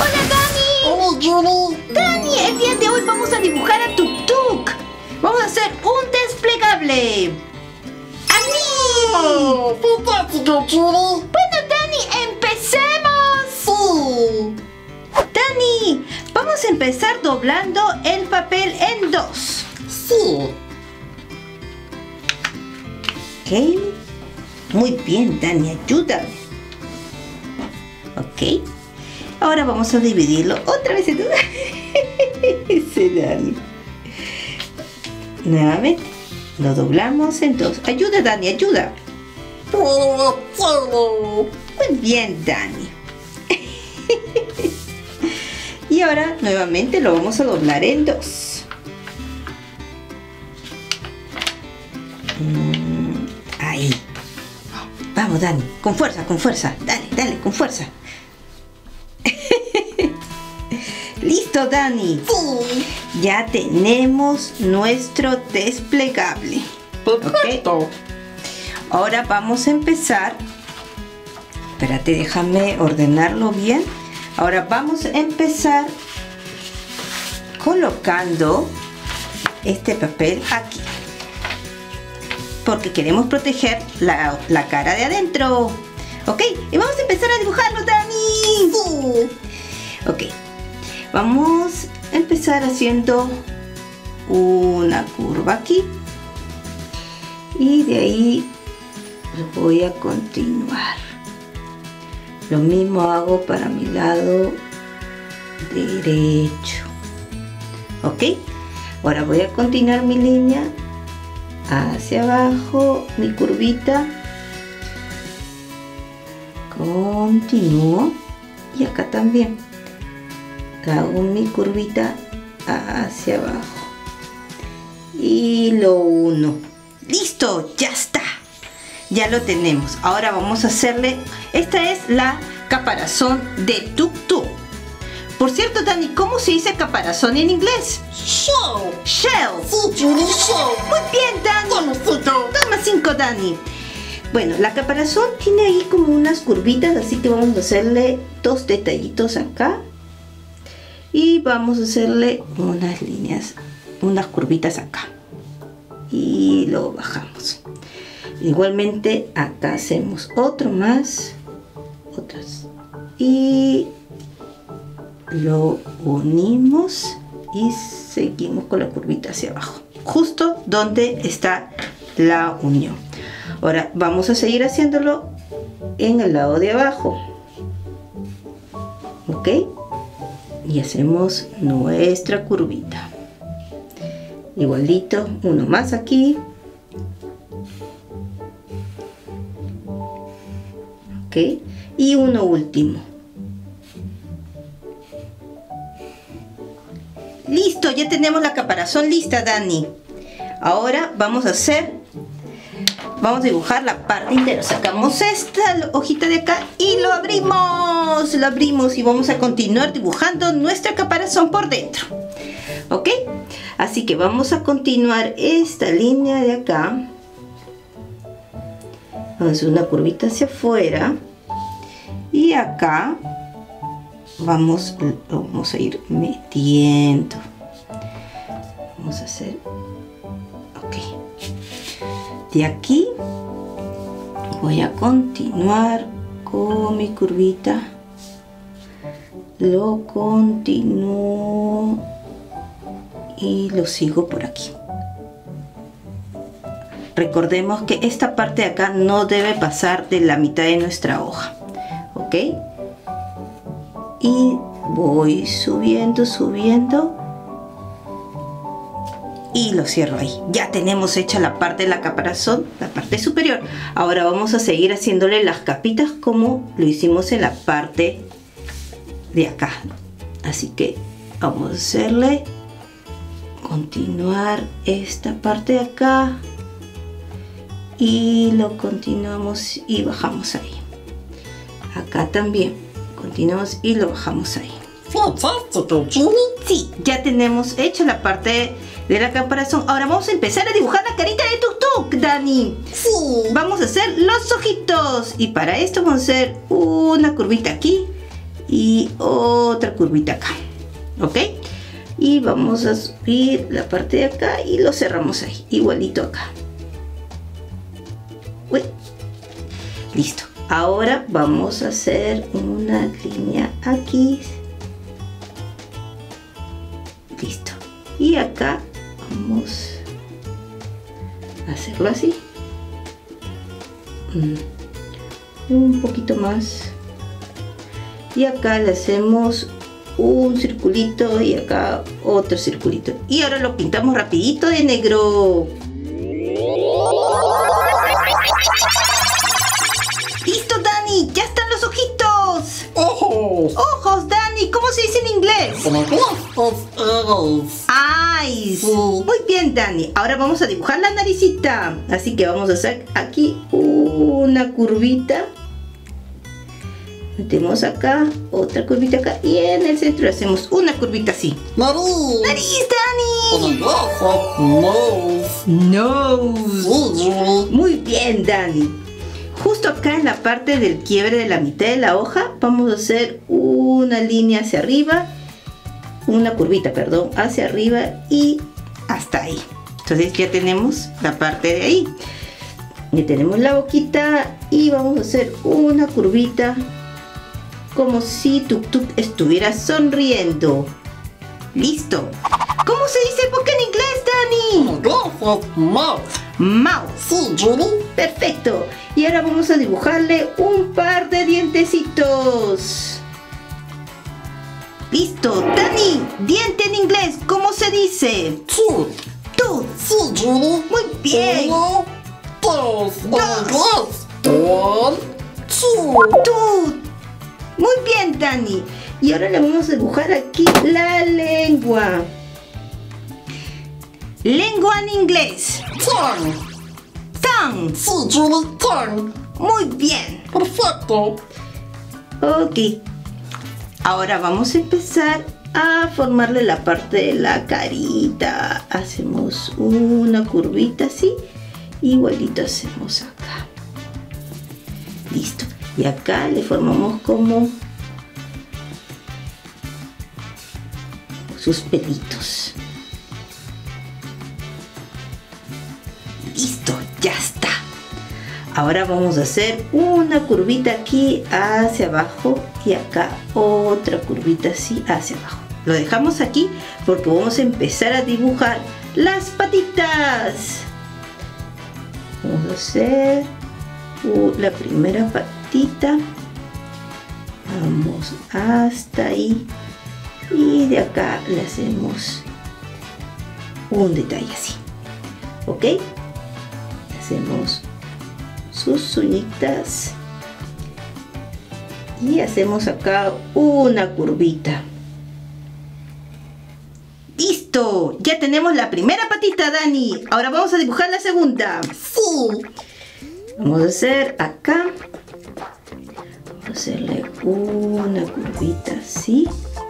Hola, Dani. Hola, Yuri. Dani, el día de hoy vamos a dibujar a Tuk Tuk. Vamos a hacer un desplegable. ¡A mí! Fantástico, Yuri. Bueno, Dani, empecemos. Sí. Dani, vamos a empezar doblando el papel en dos. Sí. Ok. Muy bien, Dani, ayúdame. Ok. Ahora vamos a dividirlo otra vez en dos. Ese Dani. Nuevamente. Lo doblamos en dos. Ayuda, Dani, ayuda. Puedo hacerlo. Muy bien, Dani. Y ahora nuevamente lo vamos a doblar en dos. Ahí. Vamos, Dani. Con fuerza, con fuerza. Dale, dale, con fuerza. Listo, Dani. Sí. Ya tenemos nuestro desplegable. Perfecto. Ahora vamos a empezar. Espérate, déjame ordenarlo bien. Ahora vamos a empezar colocando este papel aquí. Porque queremos proteger la cara de adentro. Ok, y vamos a empezar a dibujarlo, Dani. Sí. Ok, vamos a empezar haciendo una curva aquí. Y de ahí voy a continuar. Lo mismo hago para mi lado derecho. Ok, ahora voy a continuar mi línea hacia abajo, mi curvita. Continúo y acá también hago mi curvita hacia abajo y lo uno. Listo, ya está. Ya lo tenemos. Ahora vamos a hacerle, esta es la caparazón de Tuk Tuk. Por cierto, Dani, ¿cómo se dice caparazón en inglés? Shell. Shell. Sí, Yuri, shell. Muy bien, Dani. Toma 5. Toma 5, Dani. Bueno, la caparazón tiene ahí como unas curvitas, así que vamos a hacerle dos detallitos acá. Y vamos a hacerle unas líneas, unas curvitas acá. Y lo bajamos. Igualmente acá hacemos otro más, otras, y lo unimos y seguimos con la curvita hacia abajo, justo donde está la unión. Ahora vamos a seguir haciéndolo en el lado de abajo. Ok, y hacemos nuestra curvita igualito, uno más aquí. Ok, y uno último. Listo, ya tenemos la caparazón lista, Dani. Ahora vamos a vamos a dibujar la parte entera. Sacamos esta hojita de acá y lo abrimos y vamos a continuar dibujando nuestra caparazón por dentro. Ok, así que vamos a continuar esta línea de acá. Vamos a hacer una curvita hacia afuera y acá vamos a ir metiendo. Vamos a hacer, ok, de aquí voy a continuar con mi curvita, lo continúo y lo sigo por aquí. Recordemos que esta parte de acá no debe pasar de la mitad de nuestra hoja. ¿Ok? Y voy subiendo y lo cierro ahí. Ya tenemos hecha la parte de la caparazón, la parte superior. Ahora vamos a seguir haciéndole las capitas como lo hicimos en la parte de acá. Así que vamos a hacerle, continuar esta parte de acá. Y lo continuamos y bajamos ahí. Acá también continuamos y lo bajamos ahí. Fantástico, Yuri. Sí, ya tenemos hecha la parte de la caparazón. Ahora vamos a empezar a dibujar la carita de Tuk Tuk, Dani. Sí. Vamos a hacer los ojitos y para esto vamos a hacer una curvita aquí y otra curvita acá, ¿ok? Y vamos a subir la parte de acá y lo cerramos ahí, igualito acá. Uy. Listo. Ahora vamos a hacer una línea aquí. Listo. Y acá vamos a hacerlo así. Un poquito más. Y acá le hacemos un circulito y acá otro circulito. Y ahora lo pintamos rapidito de negro. ¡Listo, Dani! ¡Ya están los ojitos! Ojos. ¡Ojos, Dani! ¿Cómo se dice en inglés? En inglés es ¡Eyes! Sí. Muy bien, Dani. Ahora vamos a dibujar la naricita. Así que vamos a hacer aquí una curvita. Metemos acá, otra curvita acá. Y en el centro hacemos una curvita así. nariz. ¡Nariz, En Dani! inglés es nose. ¡Nose! Sí, Julie. Muy bien, Dani. Justo acá en la parte del quiebre de la mitad de la hoja vamos a hacer una línea hacia arriba, una curvita, perdón, hacia arriba y hasta ahí. Entonces ya tenemos la parte de ahí. Ya tenemos la boquita y vamos a hacer una curvita como si Tuk Tuk estuviera sonriendo. ¡Listo! ¿Cómo se dice boca en inglés, En Dani? inglés es mouth. Mouth. Sí, Julie. Perfecto. Y ahora vamos a dibujarle un par de dientecitos. Listo. Dani, diente en inglés, ¿cómo se dice? Tooth. Tooth. Sí, Julie. Muy bien. Uno, dos. En Dos. inglés. One, two. Tooth. Muy bien, Dani. Y ahora le vamos a dibujar aquí la lengua. Lengua en inglés. Tongue. Tongue. Sí, Julie. Tongue. Muy bien. Perfecto. Ok. Ahora vamos a empezar a formarle la parte de la carita. Hacemos una curvita así. Igualito hacemos acá. Listo. Y acá le formamos como sus pelitos. Listo, ya está. Ahora vamos a hacer una curvita aquí hacia abajo y acá otra curvita así hacia abajo. Lo dejamos aquí porque vamos a empezar a dibujar las patitas. Vamos a hacer la primera patita. Vamos hasta ahí y de acá le hacemos un detalle así. ¿Ok? Hacemos sus uñitas y hacemos acá una curvita. ¡Listo! Ya tenemos la primera patita, Dani. Ahora vamos a dibujar la segunda. Sí. Vamos a hacer acá. Vamos a hacerle una curvita así.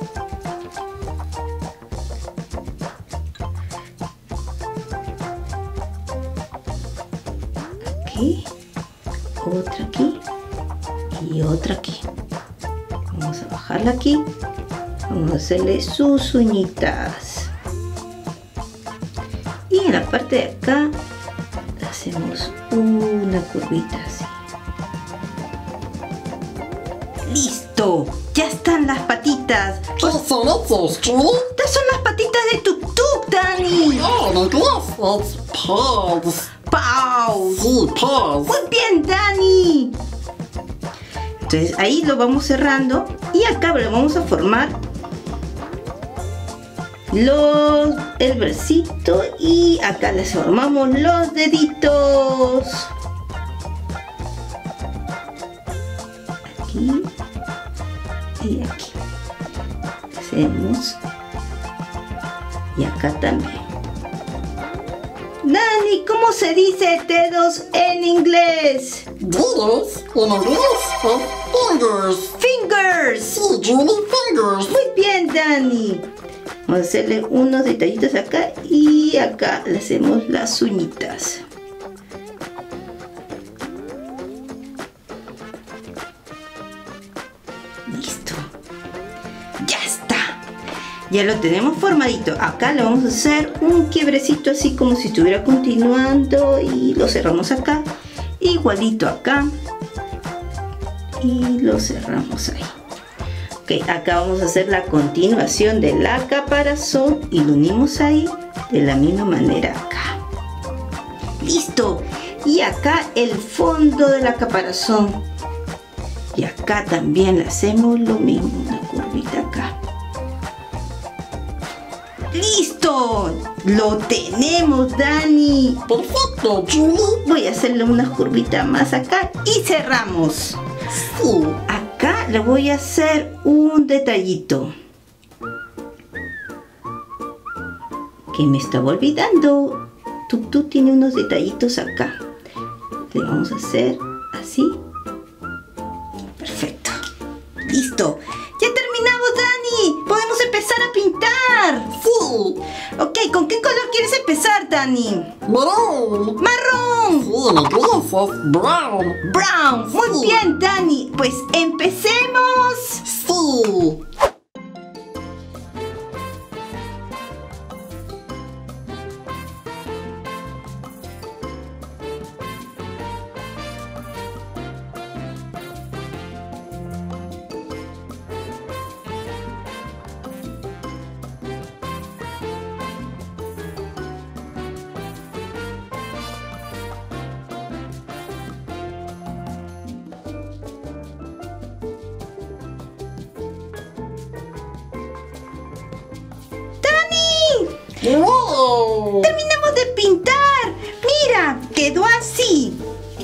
Aquí, otra aquí y otra aquí. Vamos a bajarla aquí. Vamos a hacerle sus uñitas. Y en la parte de acá hacemos una curvita así. ¡Listo! ¡Ya están las patitas! ¿Qué son esos, Julie? ¡Estas son las patitas de Tuk Tuk, Dani! Oh, en inglés es paws. ¡Paus! Sí, paws. ¡Muy bien, Dani! Entonces ahí lo vamos cerrando y acá le vamos a formar el bracito y acá les formamos los deditos. Aquí y aquí. Hacemos y acá también. Dani, ¿cómo se dice dedos en inglés? Dedos en inglés es fingers. Fingers. Sí, Julie, fingers. Muy bien, Dani. Vamos a hacerle unos detallitos acá y acá le hacemos las uñitas. Listo. Ya lo tenemos formadito. Acá le vamos a hacer un quiebrecito así como si estuviera continuando y lo cerramos acá. Igualito acá. Y lo cerramos ahí. Ok, acá vamos a hacer la continuación de la caparazón y lo unimos ahí de la misma manera acá. ¡Listo! Y acá el fondo de la caparazón. Y acá también le hacemos lo mismo, una curvita acá. ¡Listo! ¡Lo tenemos, Dani! Perfecto, Julie. Voy a hacerle una curvita más acá y cerramos. Sí. Acá le voy a hacer un detallito que me estaba olvidando. Tú tiene unos detallitos acá. Le vamos a hacer así. Perfecto. Listo. ¡Ya terminamos, Dani! ¡Podemos empezar a pintar! Sí. Ok, ¿con qué color quieres empezar, Dani? Marrón. ¡Marrón! Sí, en inglés es brown. ¡Brown! Muy Sí. bien, Dani. Pues empecemos. Sí. ¡Wow! Terminamos de pintar. Mira, quedó así.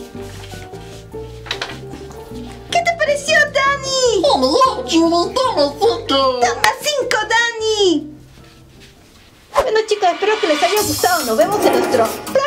¿Qué te pareció, Dani? Genial, Julie. Toma 5. Toma 5, Dani. Bueno, chicos, espero que les haya gustado. Nos vemos en nuestro